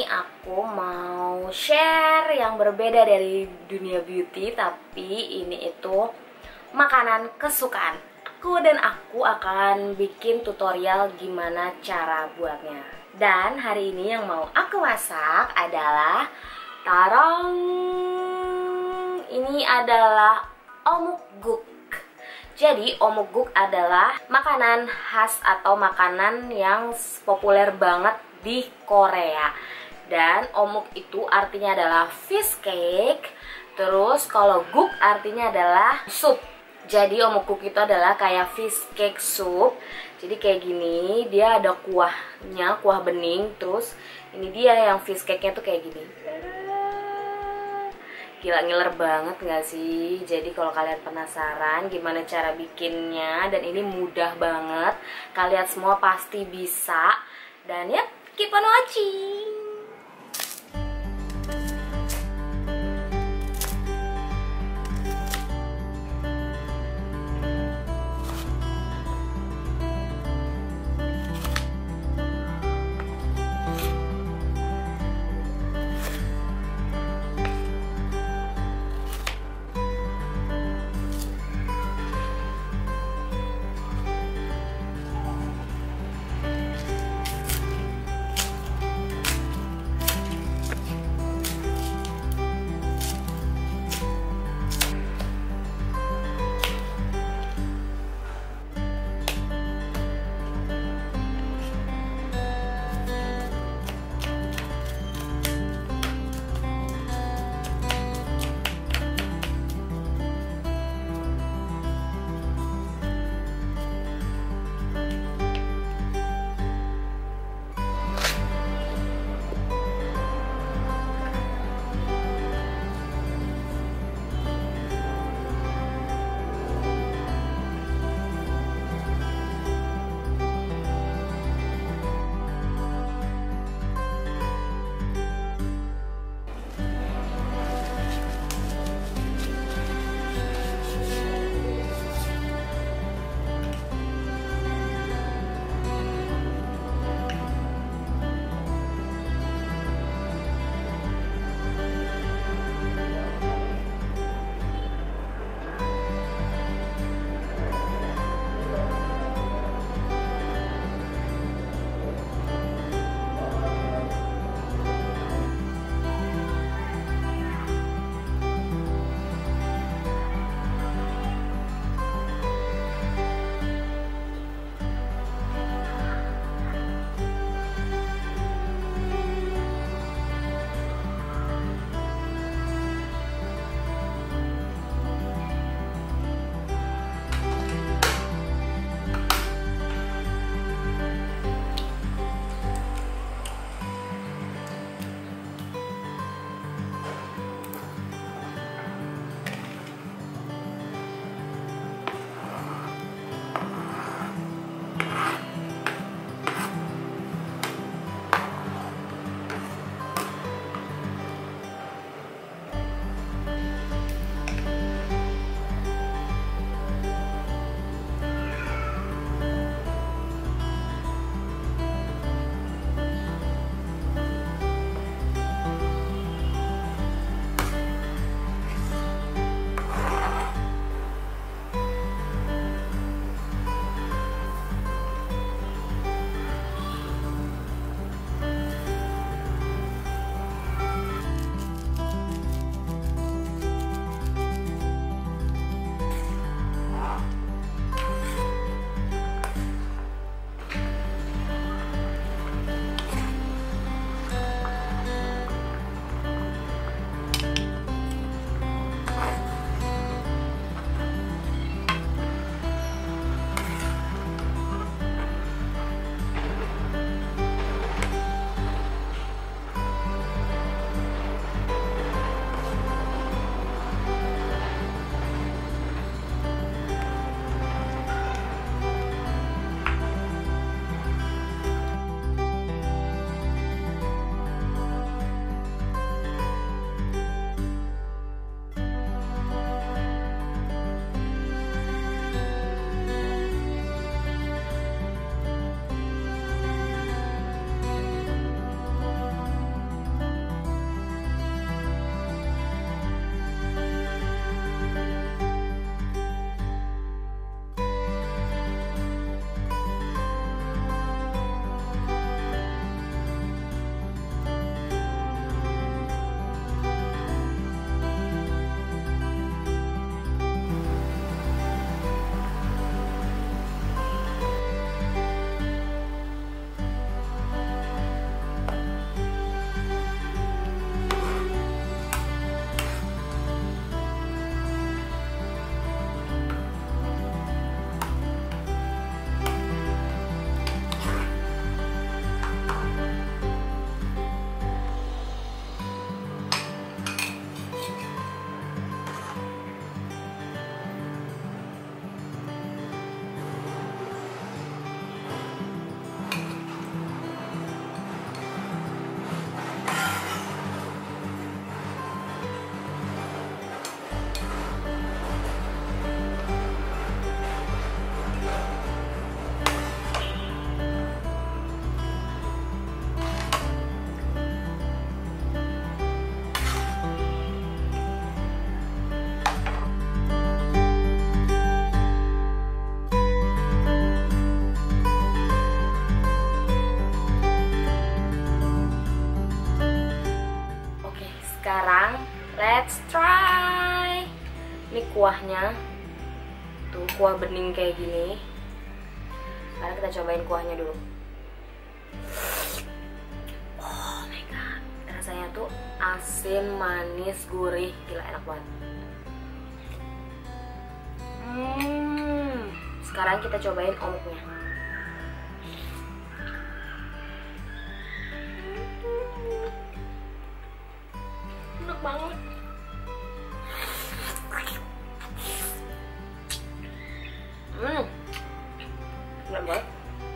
ini aku mau share yang berbeda dari dunia beauty, tapi ini itu makanan kesukaan aku, dan aku akan bikin tutorial gimana cara buatnya. Dan hari ini yang mau aku masak adalah tarong. Ini adalah omukguk. Jadi omukguk adalah makanan khas atau makanan yang populer banget di Korea. Dan omuk itu artinya adalah fish cake. Terus kalau guk artinya adalah sup. Jadi omukguk itu adalah kayak fish cake soup. Jadi kayak gini, dia ada kuahnya, kuah bening. Terus ini dia yang fish cake-nya tuh kayak gini. Gila, ngiler banget gak sih? Jadi kalau kalian penasaran gimana cara bikinnya, dan ini mudah banget, kalian semua pasti bisa. Dan ya, keep on watching. kuahnya. Tuh, kuah bening kayak gini. Sekarang kita cobain kuahnya dulu. Oh my god, rasanya tuh asin, manis, gurih, gila enak banget. Sekarang kita cobain omoknya. Enak banget. Enak banget.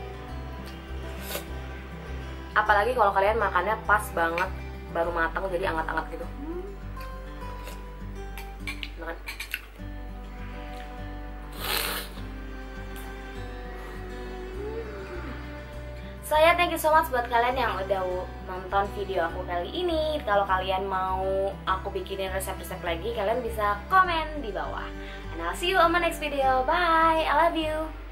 Apalagi kalau kalian makannya pas banget, baru matang jadi anget-anget gitu. Makan. Saya thank you so much buat kalian yang udah nonton video aku kali ini. Kalau kalian mau aku bikinin resep-resep lagi, kalian bisa komen di bawah. And I'll see you on my next video. Bye, I love you.